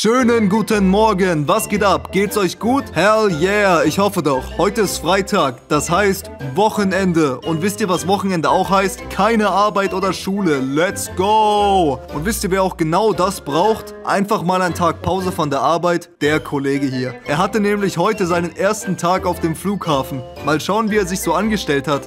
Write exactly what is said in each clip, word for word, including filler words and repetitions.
Schönen guten Morgen, was geht ab? Geht's euch gut? Hell yeah, ich hoffe doch. Heute ist Freitag, das heißt Wochenende. Und wisst ihr, was Wochenende auch heißt? Keine Arbeit oder Schule, let's go! Und wisst ihr, wer auch genau das braucht? Einfach mal einen Tag Pause von der Arbeit, der Kollege hier. Er hatte nämlich heute seinen ersten Tag auf dem Flughafen. Mal schauen, wie er sich so angestellt hat.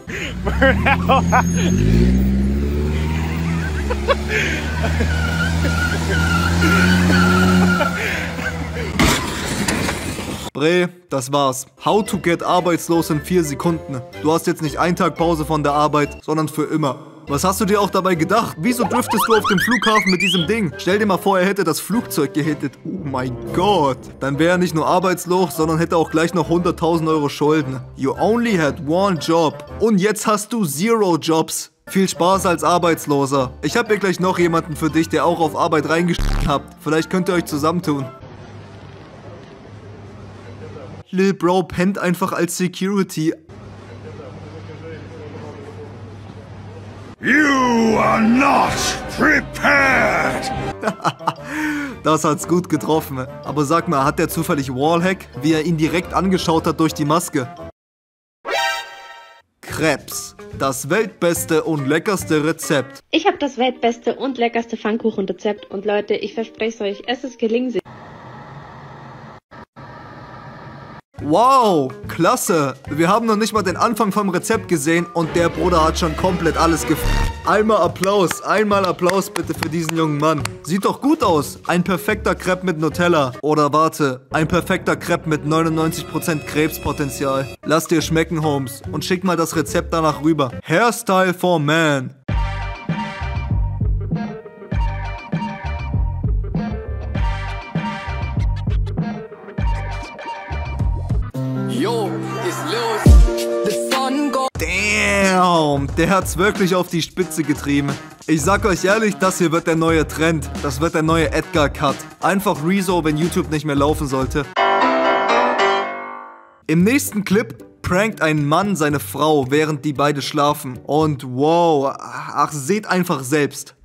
Bre, das war's. How to get arbeitslos in vier Sekunden. Du hast jetzt nicht einen Tag Pause von der Arbeit, sondern für immer. Was hast du dir auch dabei gedacht? Wieso driftest du auf dem Flughafen mit diesem Ding? Stell dir mal vor, er hätte das Flugzeug gehittet. Oh mein Gott. Dann wäre er nicht nur arbeitslos, sondern hätte auch gleich noch hunderttausend Euro Schulden. You only had one job. Und jetzt hast du zero Jobs. Viel Spaß als Arbeitsloser. Ich habe hier gleich noch jemanden für dich, der auch auf Arbeit reingeschickt hat. Vielleicht könnt ihr euch zusammentun. Lil Bro pennt einfach als Security. You are not prepared! Das hat's gut getroffen. Aber sag mal, hat der zufällig Wallhack, wie er ihn direkt angeschaut hat durch die Maske? Krebs. Das weltbeste und leckerste Rezept. Ich habe das weltbeste und leckerste Pfannkuchenrezept und Leute, ich verspreche euch, es ist gelingen. Wow, klasse. Wir haben noch nicht mal den Anfang vom Rezept gesehen und der Bruder hat schon komplett alles gef... Einmal Applaus, einmal Applaus bitte für diesen jungen Mann. Sieht doch gut aus. Ein perfekter Crepe mit Nutella. Oder warte, ein perfekter Crepe mit neunundneunzig Prozent Krebspotenzial. Lass dir schmecken, Holmes, und schick mal das Rezept danach rüber. Hairstyle for Man. Yo, ist los. The sun go. Damn, der hat's wirklich auf die Spitze getrieben. Ich sag euch ehrlich, das hier wird der neue Trend. Das wird der neue Edgar-Cut. Einfach Rezo, wenn YouTube nicht mehr laufen sollte. Im nächsten Clip prankt ein Mann seine Frau, während die beide schlafen. Und wow, ach, seht einfach selbst.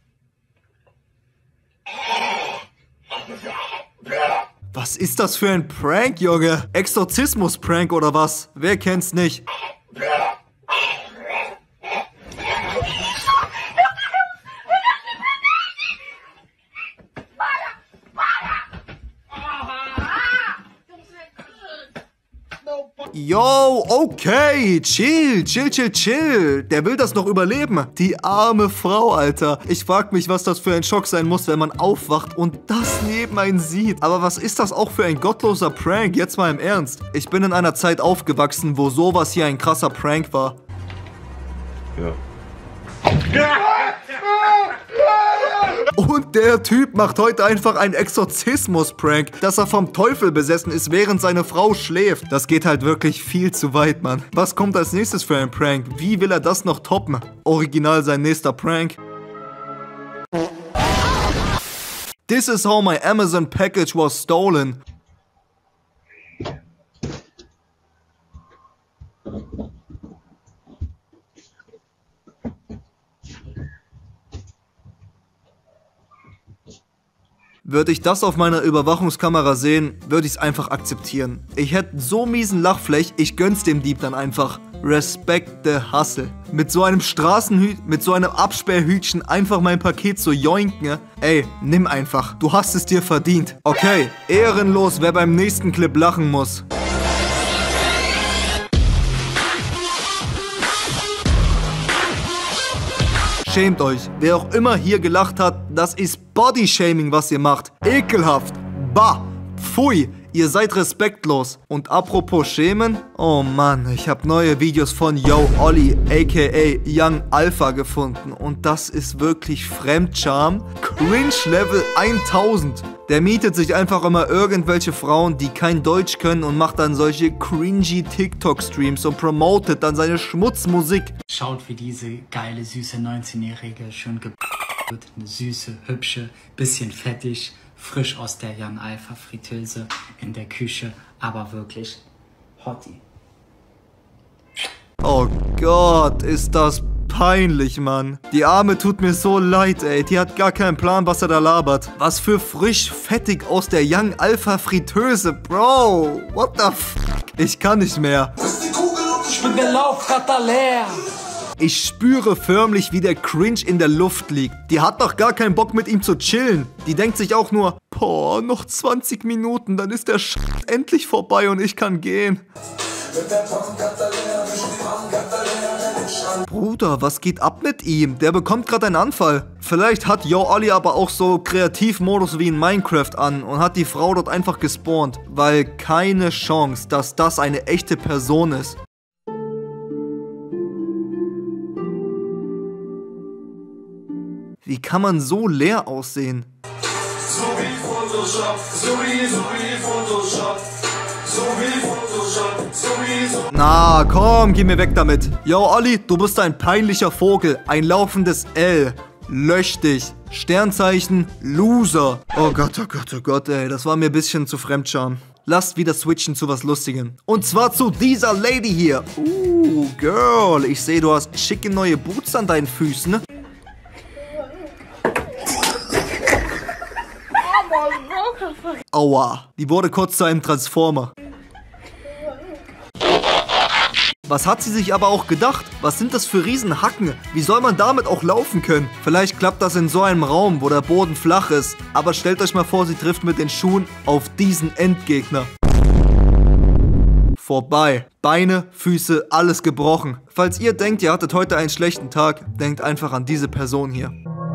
Was ist das für ein Prank, Junge? Exorzismus-Prank oder was? Wer kennt's nicht? Yo, okay, chill, chill, chill, chill. Der will das noch überleben. Die arme Frau, Alter. Ich frag mich, was das für ein Schock sein muss, wenn man aufwacht und das neben einen sieht. Aber was ist das auch für ein gottloser Prank? Jetzt mal im Ernst. Ich bin in einer Zeit aufgewachsen, wo sowas hier ein krasser Prank war. Ja. Und der Typ macht heute einfach einen Exorzismus-Prank, dass er vom Teufel besessen ist, während seine Frau schläft. Das geht halt wirklich viel zu weit, Mann. Was kommt als nächstes für ein Prank? Wie will er das noch toppen? Original sein nächster Prank. This is how my Amazon package was stolen. Würde ich das auf meiner Überwachungskamera sehen, würde ich es einfach akzeptieren. Ich hätte so miesen Lachfläch, ich gönn's dem Dieb dann einfach. Respect the hustle. Mit so einem Straßenhüt, mit so einem Absperrhütchen einfach mein Paket zu joinken. Ey, nimm einfach. Du hast es dir verdient. Okay, ehrenlos, wer beim nächsten Clip lachen muss. Schämt euch. Wer auch immer hier gelacht hat, das ist Bodyshaming, was ihr macht. Ekelhaft. Bah. Pfui. Ihr seid respektlos. Und apropos schämen, oh Mann, ich habe neue Videos von Yo Olli, aka Young Alpha gefunden. Und das ist wirklich Fremdscham. Cringe Level tausend. Der mietet sich einfach immer irgendwelche Frauen, die kein Deutsch können und macht dann solche cringy TikTok-Streams und promotet dann seine Schmutzmusik. Schaut, wie diese geile, süße neunzehnjährige schön ge... wird. Eine süße, hübsche, bisschen fettig, frisch aus der Young Alpha Fritteuse in der Küche, aber wirklich Hottie. Oh Gott, ist das peinlich, Mann. Die Arme tut mir so leid, ey. Die hat gar keinen Plan, was er da labert. Was für frisch fettig aus der Young Alpha Fritteuse, Bro. What the f***? Ich kann nicht mehr. Ich bin der Laufkater leer. Ich spüre förmlich, wie der Cringe in der Luft liegt. Die hat doch gar keinen Bock, mit ihm zu chillen. Die denkt sich auch nur, boah, noch zwanzig Minuten, dann ist der Sch** endlich vorbei und ich kann gehen. Bruder, was geht ab mit ihm? Der bekommt gerade einen Anfall. Vielleicht hat Yo Olli aber auch so Kreativmodus wie in Minecraft an und hat die Frau dort einfach gespawnt. Weil keine Chance, dass das eine echte Person ist. Wie kann man so leer aussehen? So wie Photoshop, so wie, so wie Photoshop, so wie Photoshop, so wie, so. Na, komm, geh mir weg damit. Yo, Olli, du bist ein peinlicher Vogel, ein laufendes L. Lösch dich. Sternzeichen, Loser. Oh Gott, oh Gott, oh Gott, ey, das war mir ein bisschen zu Fremdscham. Lasst wieder switchen zu was Lustigem. Und zwar zu dieser Lady hier. Uh, Girl, ich sehe, du hast schicke neue Boots an deinen Füßen. Aua, die wurde kurz zu einem Transformer. Was hat sie sich aber auch gedacht? Was sind das für Riesenhacken? Wie soll man damit auch laufen können? Vielleicht klappt das in so einem Raum, wo der Boden flach ist. Aber stellt euch mal vor, sie trifft mit den Schuhen auf diesen Endgegner. Vorbei. Beine, Füße, alles gebrochen. Falls ihr denkt, ihr hattet heute einen schlechten Tag, denkt einfach an diese Person hier.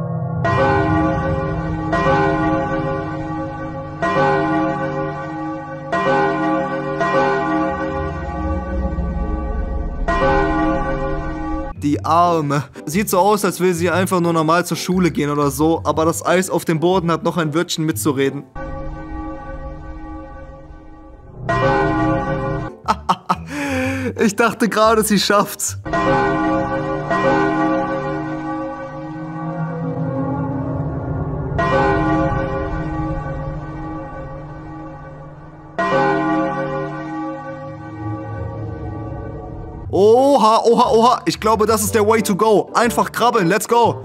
Die Arme. Sieht so aus, als will sie einfach nur normal zur Schule gehen oder so, aber das Eis auf dem Boden hat noch ein Wörtchen mitzureden. Ich dachte gerade, sie schafft's. Oha, oha, oha. Ich glaube, das ist der way to go. Einfach krabbeln. Let's go.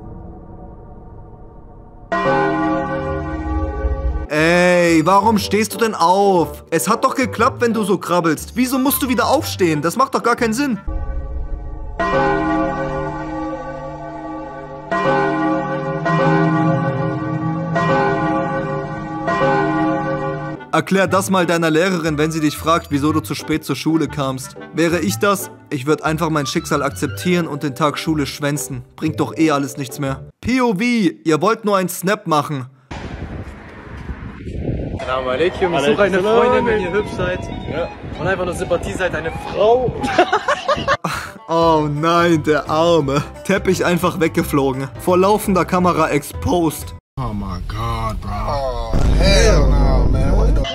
Ey, warum stehst du denn auf? Es hat doch geklappt, wenn du so krabbelst. Wieso musst du wieder aufstehen? Das macht doch gar keinen Sinn. Erklär das mal deiner Lehrerin, wenn sie dich fragt, wieso du zu spät zur Schule kamst. Wäre ich das? Ich würde einfach mein Schicksal akzeptieren und den Tag Schule schwänzen. Bringt doch eh alles nichts mehr. P O V, ihr wollt nur einen Snap machen. Salam alaikum, ich suche eine Freundin, wenn ihr hübsch seid. Ja. Und einfach nur Sympathie seid, eine Frau. Oh nein, der Arme. Teppich einfach weggeflogen. Vor laufender Kamera exposed. Oh my God, bro. Oh, hell no, man. What the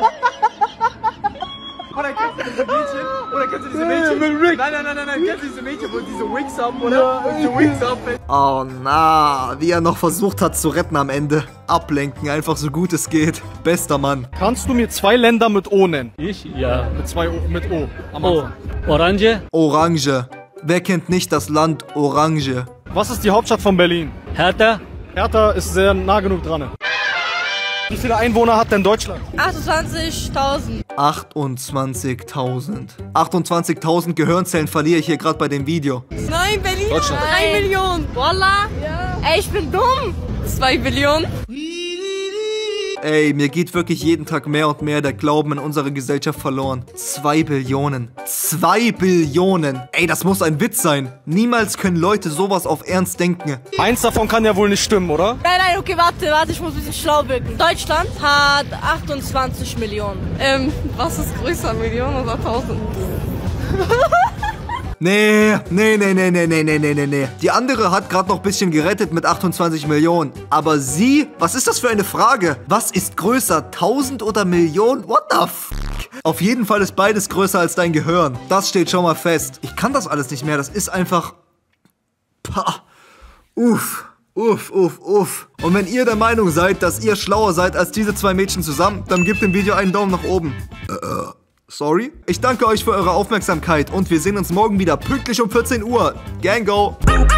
Oder kennst du diese Mädchen? Oder kennst du diese Mädchen? Nein, nein, nein, nein, nein. Kennst du diese Mädchen, wo diese Wigs haben, oder? Und diese Wigs haben. Oh na, wie er noch versucht hat zu retten am Ende. Ablenken, einfach so gut es geht. Bester Mann. Kannst du mir zwei Länder mit O nennen? Ich? Ja. Mit zwei O, mit O. Am Oh, Anfang. Orange? Orange. Wer kennt nicht das Land Orange? Was ist die Hauptstadt von Berlin? Hertha? Hertha ist sehr nah genug dran. Wie viele Einwohner hat denn Deutschland? achtundzwanzigtausend. achtundzwanzigtausend. achtundzwanzigtausend Gehirnzellen verliere ich hier gerade bei dem Video. Nein, Berlin. Deutschland. drei Millionen. Wallah. Ja. Ey, ich bin dumm. zwei Billionen. Ey, mir geht wirklich jeden Tag mehr und mehr der Glauben in unsere Gesellschaft verloren. Zwei Billionen. Zwei Billionen. Ey, das muss ein Witz sein. Niemals können Leute sowas auf Ernst denken. Eins davon kann ja wohl nicht stimmen, oder? Nein, nein, okay, warte, warte, ich muss ein bisschen schlau wirken. Deutschland hat achtundzwanzig Millionen. Ähm, was ist größer, Millionen oder tausend? Nee, nee, nee, nee, nee, nee, nee, nee, nee. Die andere hat gerade noch ein bisschen gerettet mit achtundzwanzig Millionen. Aber sie, was ist das für eine Frage? Was ist größer, tausend oder Millionen? What the f***? Auf jeden Fall ist beides größer als dein Gehirn. Das steht schon mal fest. Ich kann das alles nicht mehr. Das ist einfach... Pah. Uff. Uff, uff, uff. Und wenn ihr der Meinung seid, dass ihr schlauer seid als diese zwei Mädchen zusammen, dann gebt dem Video einen Daumen nach oben. Äh, Sorry. Ich danke euch für eure Aufmerksamkeit und wir sehen uns morgen wieder pünktlich um vierzehn Uhr. Gang go!